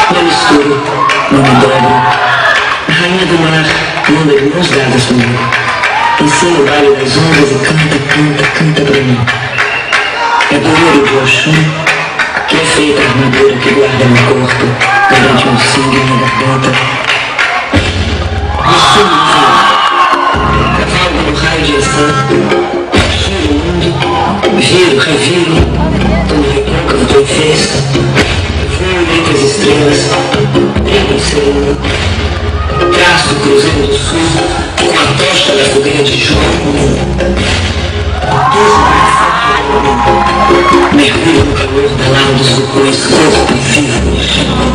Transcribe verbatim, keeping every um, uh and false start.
Me misturo, não me dobro. A rainha do mar anda de mãos dadas comigo. Ensina o baile das ondas e canta, canta, canta pra mim. É do ouro de Oxum que é feita a armadura que guarda meu corpo, garante meu sangue e minha garganta. Desfio no vento, cavalgo no raio de ação, giro o mundo, viro, reviro, tomo recôncavo de festa, voo entre as estrelas, brinco em sereno, traço o cruzeiro do sul, com a tocha da fogueira de João. Mergulho no calor da lava dos vulcões, corpo vivo.